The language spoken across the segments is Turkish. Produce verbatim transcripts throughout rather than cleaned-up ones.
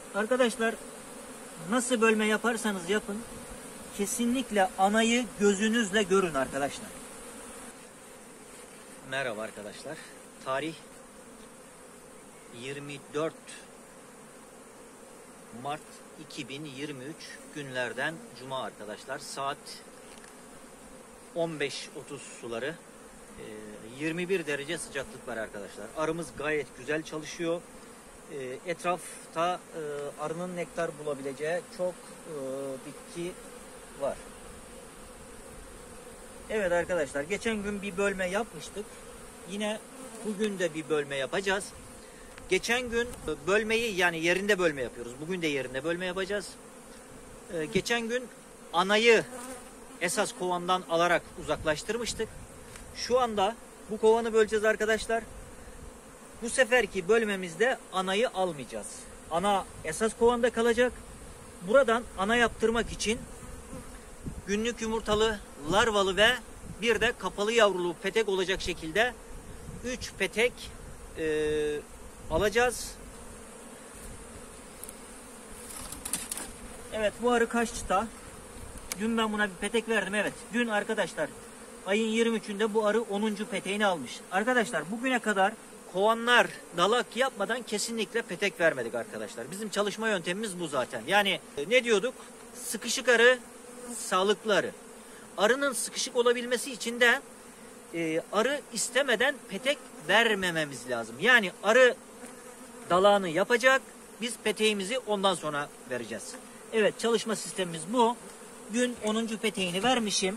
Arkadaşlar nasıl bölme yaparsanız yapın, kesinlikle anayı gözünüzle görün arkadaşlar. Merhaba arkadaşlar. Tarih yirmi dört Mart iki bin yirmi üç günlerden Cuma arkadaşlar. Saat on beş otuz suları. yirmi bir derece sıcaklık var arkadaşlar. Arımız gayet güzel çalışıyor. Etrafta arının nektar bulabileceği çok bitki var. Evet arkadaşlar, geçen gün bir bölme yapmıştık. Yine bugün de bir bölme yapacağız. Geçen gün bölmeyi, yani yerinde bölme yapıyoruz. Bugün de yerinde bölme yapacağız. Geçen gün anayı esas kovandan alarak uzaklaştırmıştık. Şu anda bu kovanı böleceğiz arkadaşlar. Bu seferki bölmemizde anayı almayacağız. Ana esas kovanda kalacak. Buradan ana yaptırmak için günlük yumurtalı, larvalı ve bir de kapalı yavrulu petek olacak şekilde üç petek e, alacağız. Evet, bu arı kaç çıta? Dün ben buna bir petek verdim. Evet, dün arkadaşlar ayın yirmi üçünde bu arı onuncu peteğini almış. Arkadaşlar bugüne kadar kovanlar dalak yapmadan kesinlikle petek vermedik arkadaşlar. Bizim çalışma yöntemimiz bu zaten. Yani ne diyorduk? Sıkışık arı, sağlıklı arı. Arının sıkışık olabilmesi için de e, arı istemeden petek vermememiz lazım. Yani arı dalağını yapacak, biz peteğimizi ondan sonra vereceğiz. Evet, çalışma sistemimiz bu. Dün onuncu peteğini vermişim.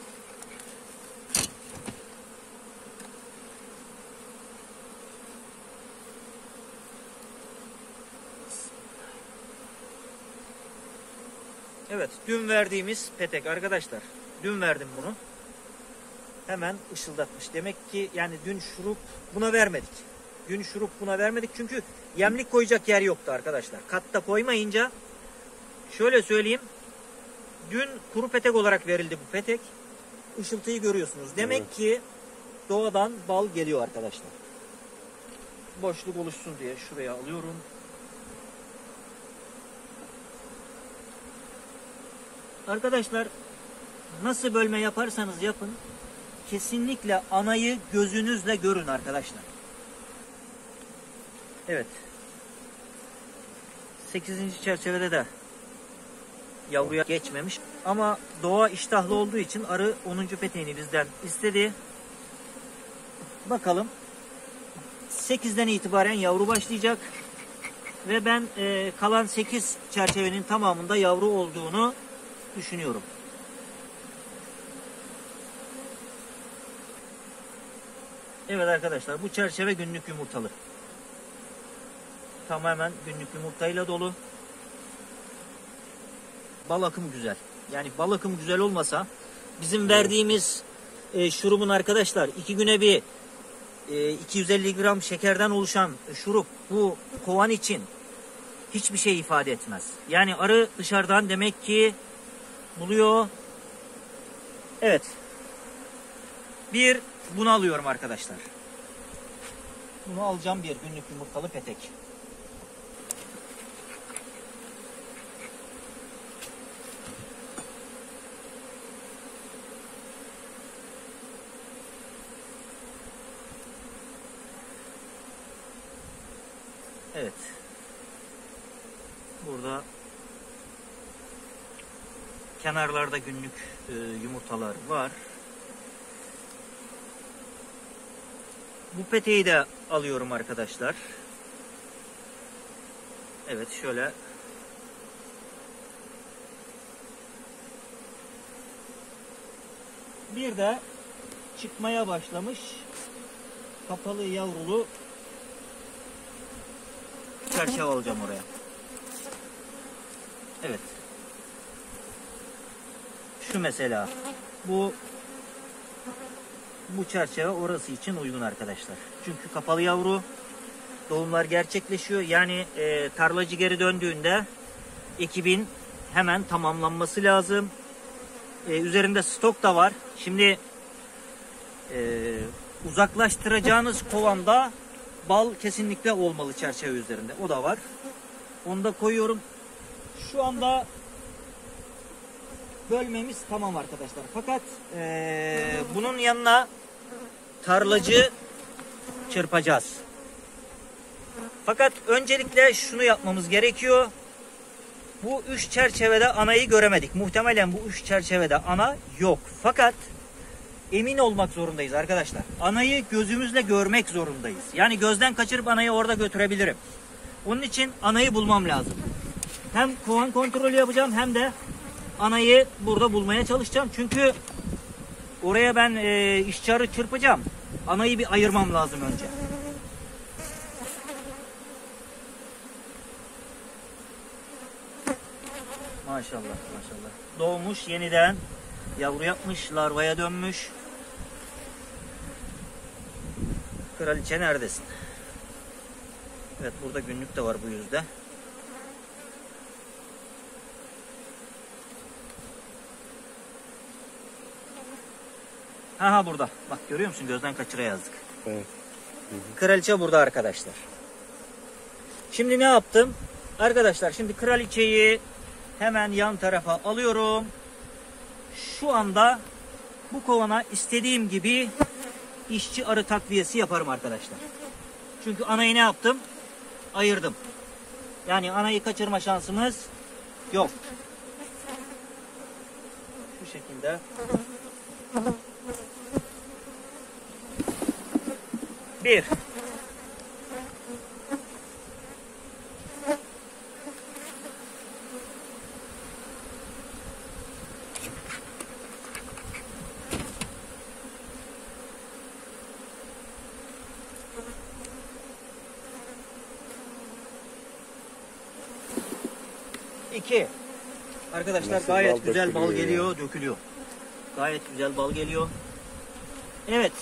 Evet, dün verdiğimiz petek arkadaşlar. Dün verdim bunu. Hemen ışıldatmış. Demek ki yani dün şurup buna vermedik. Dün şurup buna vermedik çünkü yemlik koyacak yer yoktu arkadaşlar. Katta koymayınca şöyle söyleyeyim. Dün kuru petek olarak verildi bu petek. Işıltıyı görüyorsunuz. Demek evet. ki doğadan bal geliyor arkadaşlar. Boşluk oluşsun diye şuraya alıyorum. Arkadaşlar nasıl bölme yaparsanız yapın, kesinlikle anayı gözünüzle görün arkadaşlar. Evet. sekizinci çerçevede de yavruya geçmemiş. Ama doğa iştahlı olduğu için arı onuncu peteğini bizden istedi. Bakalım. sekizden itibaren yavru başlayacak. Ve ben e, kalan sekiz çerçevenin tamamında yavru olduğunu düşünüyorum. Evet arkadaşlar, bu çerçeve günlük yumurtalı. Tamamen günlük yumurtayla dolu. Bal akımı güzel. Yani bal akımı güzel olmasa bizim verdiğimiz e, şurubun arkadaşlar iki güne bir e, iki yüz elli gram şekerden oluşan şurup bu kovan için hiçbir şey ifade etmez. Yani arı dışarıdan demek ki buluyor. Evet. Bir bunu alıyorum arkadaşlar. Bunu alacağım, bir günlük yumurtalı petek. Evet. Burada kenarlarda günlük e, yumurtalar var. Bu peteği de alıyorum arkadaşlar. Evet, şöyle. Bir de çıkmaya başlamış kapalı yavrulu çerçeve alacağım oraya. Evet. Şu mesela. Bu bu çerçeve orası için uygun arkadaşlar. Çünkü kapalı yavru, doğumlar gerçekleşiyor. Yani e, tarlacı geri döndüğünde ekibin hemen tamamlanması lazım. E, üzerinde stok da var. Şimdi e, uzaklaştıracağınız kovanda bal kesinlikle olmalı çerçeve üzerinde. O da var. Onu da koyuyorum. Şu anda bölmemiz tamam arkadaşlar. Fakat ee, bunun yanına tarlacı çırpacağız. Fakat öncelikle şunu yapmamız gerekiyor. Bu üç çerçevede anayı göremedik. Muhtemelen bu üç çerçevede ana yok. Fakat emin olmak zorundayız arkadaşlar. Anayı gözümüzle görmek zorundayız. Yani gözden kaçırıp anayı orada götürebilirim. Onun için anayı bulmam lazım. Hem kovan kontrolü yapacağım hem de anayı burada bulmaya çalışacağım. Çünkü oraya ben e, işçi arı çırpacağım. Anayı bir ayırmam lazım önce. Maşallah maşallah. Doğmuş yeniden. Yavru yapmış. Larvaya dönmüş. Kraliçe neredesin? Evet, burada günlük de var bu yüzde. Aha burada. Bak görüyor musun? Gözden kaçıra yazdık. Evet. Hı hı. Kraliçe burada arkadaşlar. Şimdi ne yaptım? Arkadaşlar şimdi kraliçeyi hemen yan tarafa alıyorum. Şu anda bu kovana istediğim gibi işçi arı takviyesi yaparım arkadaşlar. Çünkü anayı ne yaptım? Ayırdım. Yani anayı kaçırma şansımız yok. Şu şekilde. Bir. İki. Arkadaşlar Nasıl gayet bal güzel bal dökülüyor geliyor, ya? dökülüyor. Gayet güzel bal geliyor. Evet.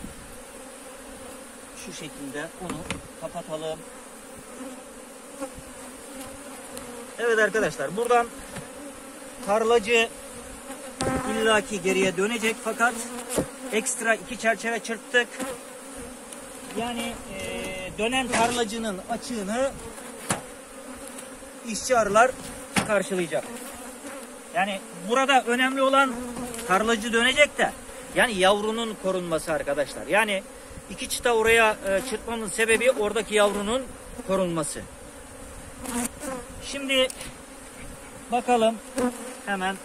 Şu şekilde onu kapatalım. Evet arkadaşlar, buradan tarlacı illaki geriye dönecek fakat ekstra iki çerçeve çırptık. Yani e, dönen tarlacının açığını işçi arılar karşılayacak. Yani burada önemli olan tarlacı dönecek de yani yavrunun korunması arkadaşlar. Yani iki çıta oraya e, çırpmamın sebebi oradaki yavrunun korunması. Şimdi bakalım hemen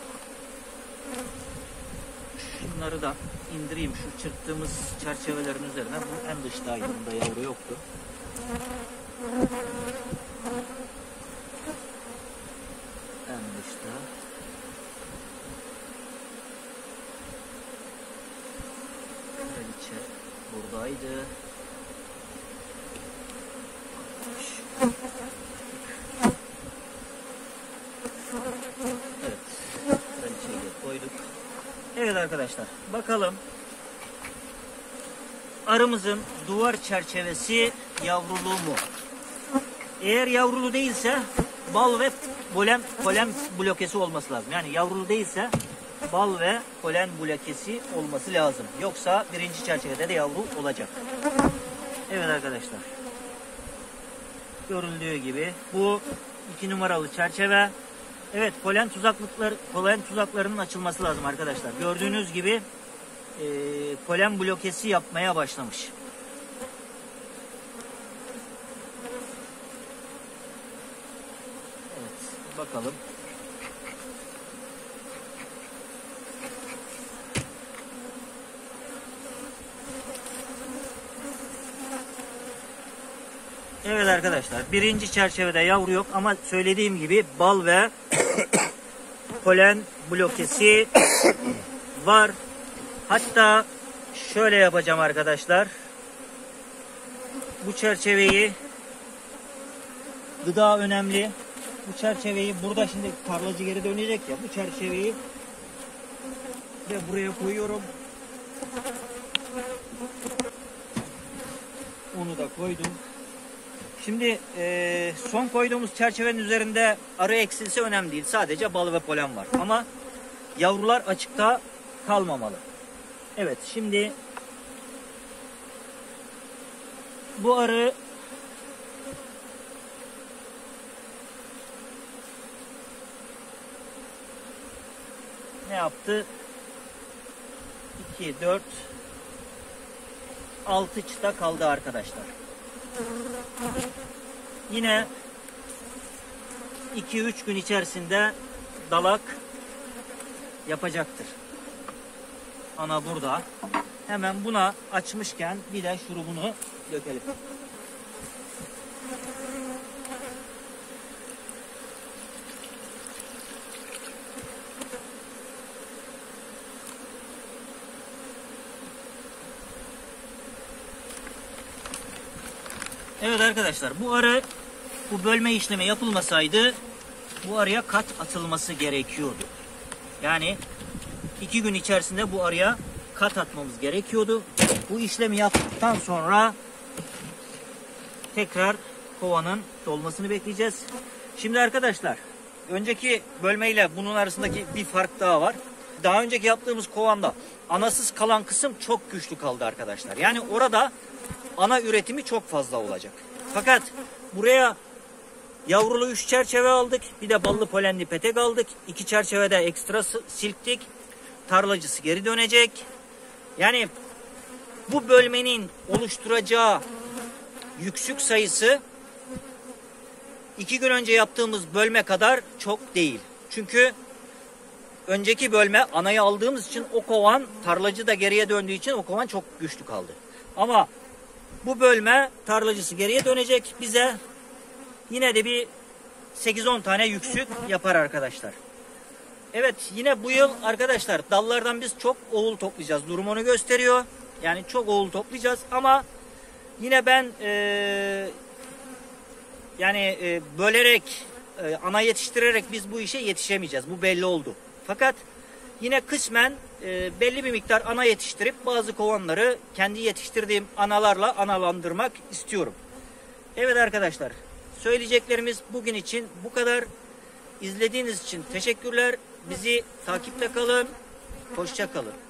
şunları da indireyim şu çırptığımız çerçevelerin üzerine. Bu en dıştaydı. Bunda yavru yoktu. En dışta. Kraliçe buradaydı. Evet. Kraliçeyi de koyduk. Evet arkadaşlar. Bakalım. Arımızın duvar çerçevesi yavrulu mu? Eğer yavrulu değilse bal ve polen, polen blokesi olması lazım. Yani yavrulu değilse bal ve polen blokesi olması lazım. Yoksa birinci çerçevede de yavru olacak. Evet arkadaşlar. Görüldüğü gibi bu iki numaralı çerçeve. Evet, polen tuzaklıklar, polen tuzaklarının açılması lazım arkadaşlar. Gördüğünüz gibi e, polen blokesi yapmaya başlamış. Evet, bakalım. Evet arkadaşlar, birinci çerçevede yavru yok ama söylediğim gibi bal ve polen blokesi var. Hatta şöyle yapacağım arkadaşlar. Bu çerçeveyi, gıda önemli. Bu çerçeveyi burada şimdi tarlacı geri dönecek ya. Bu çerçeveyi de buraya koyuyorum. Onu da koydum. Şimdi e, son koyduğumuz çerçevenin üzerinde arı eksilse önemli değil. Sadece bal ve polen var. Ama yavrular açıkta kalmamalı. Evet, şimdi bu arı ne yaptı? iki, dört, altı çıta kaldı arkadaşlar. Yine iki üç gün içerisinde dalak yapacaktır. Ana burada. Hemen buna açmışken bir de şurubunu dökelim. Evet arkadaşlar, bu arı, bu bölme işlemi yapılmasaydı bu arıya kat atılması gerekiyordu. Yani iki gün içerisinde bu arıya kat atmamız gerekiyordu. Bu işlemi yaptıktan sonra tekrar kovanın dolmasını bekleyeceğiz. Şimdi arkadaşlar, önceki bölmeyle bunun arasındaki bir fark daha var. Daha önceki yaptığımız kovanda anasız kalan kısım çok güçlü kaldı arkadaşlar. Yani orada ana üretimi çok fazla olacak. Fakat buraya yavrulu üç çerçeve aldık. Bir de ballı polenli petek aldık. İki çerçevede ekstra silktik. Tarlacısı geri dönecek. Yani bu bölmenin oluşturacağı yüksük sayısı iki gün önce yaptığımız bölme kadar çok değil. Çünkü önceki bölme anayı aldığımız için o kovan, tarlacı da geriye döndüğü için o kovan çok güçlü kaldı. Ama bu bölme tarlacısı geriye dönecek, bize yine de bir sekiz on tane yüksük yapar arkadaşlar. Evet, yine bu yıl arkadaşlar dallardan biz çok oğul toplayacağız. Durum onu gösteriyor. Yani çok oğul toplayacağız ama yine ben ee, yani e, bölerek e, ana yetiştirerek biz bu işe yetişemeyeceğiz. Bu belli oldu. Fakat yine kısmen e, belli bir miktar ana yetiştirip bazı kovanları kendi yetiştirdiğim analarla analandırmak istiyorum. Evet arkadaşlar, söyleyeceklerimiz bugün için bu kadar. İzlediğiniz için teşekkürler. Bizi takipte kalın. Hoşça kalın.